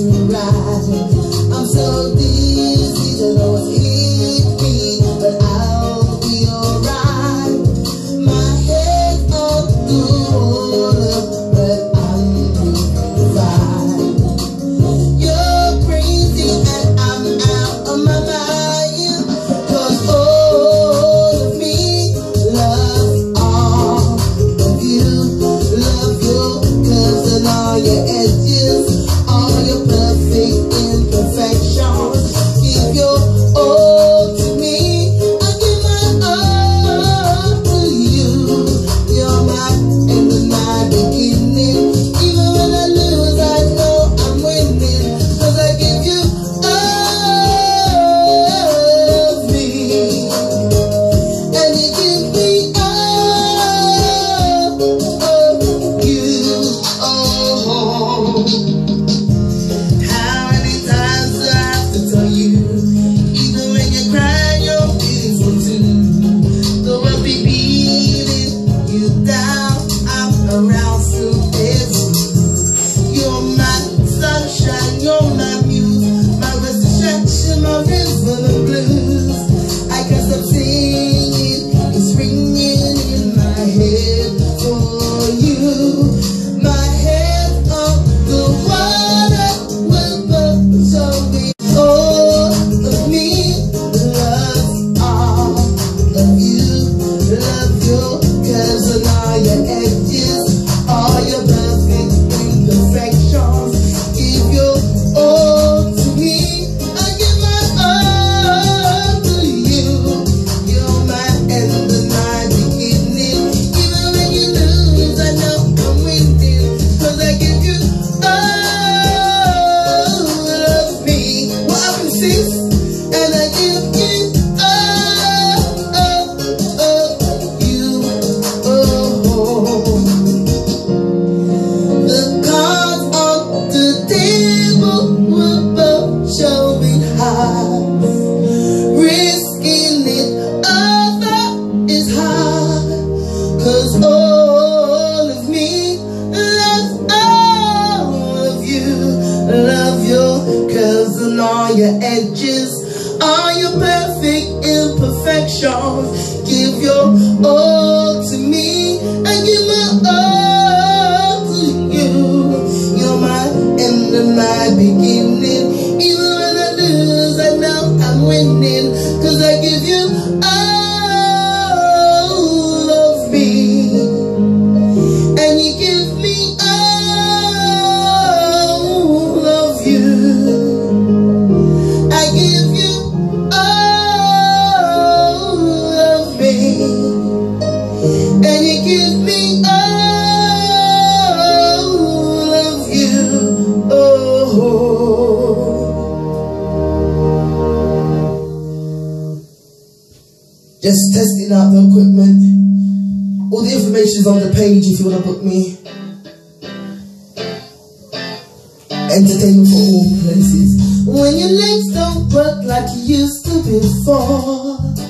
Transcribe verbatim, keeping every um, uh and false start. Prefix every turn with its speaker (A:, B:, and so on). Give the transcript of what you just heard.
A: to ride. I'm so dizzy, don't know what hit me, but I'll be alright. My head on the water, but I'm doing fine. You're crazy and I'm out of my mind, 'cause all of me loves all of you. Love you 'cause in all your edges, all your perfect imperfections. Give your all to me, I give my all to you. You're my end and my beginning. Even when I lose, I know I'm winning, 'cause I give you all of me, and you give me all of you. Oh, how many times do I have to tell you? Even when you cry, your feelings will too. Though I'll be beating you down, I'm around soon as you. You're my sunshine, you're my muse, my resurrection, my rhythm and blues. I can't stop singing, it's ringing in my head for you. My head on the water will burn, so be all of me loves all of you. Love you 'cause of all your edges, all your perfect imperfections. Give your all to me, I give my all to you. You're my end and my beginning. Even when you lose, I know I'm winning, 'cause I give you all of me. What happened, sis? And I give you all of you. Oh, the cards on the table will both show me how. Risking it all is hard, 'cause all of me loves all of you. Love you 'cause in all your edges, all your perfect imperfections. Give your all to me, I give my all to you. You're my end and my beginning. Even when I lose, I know I'm winning, 'cause I give you all of me, and you give me all of you. I give you all of me, and you give me all of you. Oh, just testing out the equipment. All the information's on the page if you want to book me. Entertainment for all places. When your legs don't work like you used to before,